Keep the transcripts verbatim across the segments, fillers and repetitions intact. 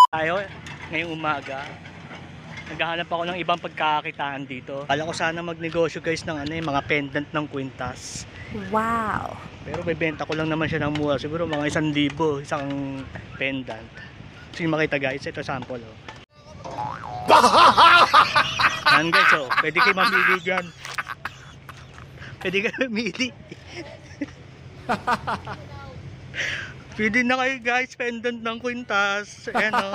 Tayo ngayong umaga. Naghahanap ako ng ibang pagkakakitaan dito. Kala ko sana magnegosyo guys ng ano, eh, mga pendant ng kwintas. Wow! Pero bebenta ko lang naman siya ng mura. Siguro mga isang libo, isang pendant. Sige makita guys, ito sample oh. Yan guys oh, pwede kayo mamili dyan. Pwede kayo mamili. Pwede na kayo guys, pendant ng kwintas. Ayan o.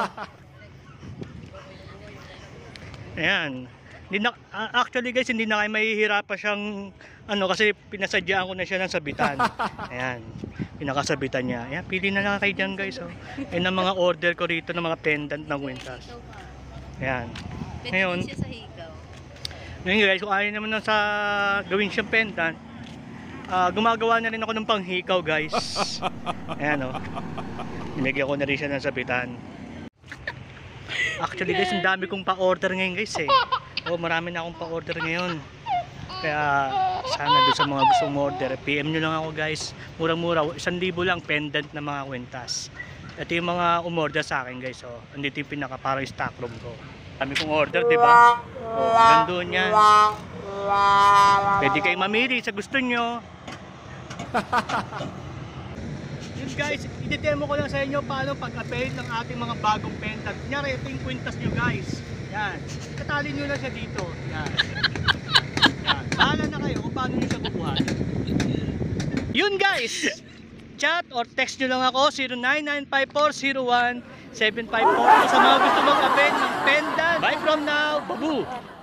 Ayan. Hindi na, actually guys, hindi na kayo mahihirapan siyang ano, kasi pinasadyaan ko na siya ng sabitan. Ayan. Pinakasabitan niya. Ayan, pili na lang kayo dyan guys. Oh. Ayan ang mga order ko rito ng mga pendant ng kwintas. Ayan. Ngayon, ngayon guys, kung ayaw naman na sa gawin siyang pendant, Uh, gumagawa na rin ako ng panghikaw guys. Ayan o. Nimigyan ko na rin siya ng sabitan. Actually guys, ang dami kong pa-order ngayon guys eh. Oh, marami na akong pa-order ngayon. Kaya sana doon sa mga gustong order, P M nyo lang ako guys. Murang-mura, isang libo lang pendant na mga kwintas. Ito yung mga umorder sa akin guys. Oh. Andito yung pinaka parang stock room ko. Dami kong order, di ba? Oh, nandun yan. Pwede kayo mamili sa gusto nyo. Yun guys, i-demo ko lang sa inyo paano pag-append ng ating mga bagong pendant. Kunyari, ito yung kwintas nyo guys. Yan. Katali nyo lang siya dito. Yan. Yan. Bahala na kayo kung paano nyo siya kukuhan. Yun guys! Chat or text nyo lang ako zero nine nine five four zero one seven five four sa mga gusto mag-append ng pendant. Bye from now. Babu!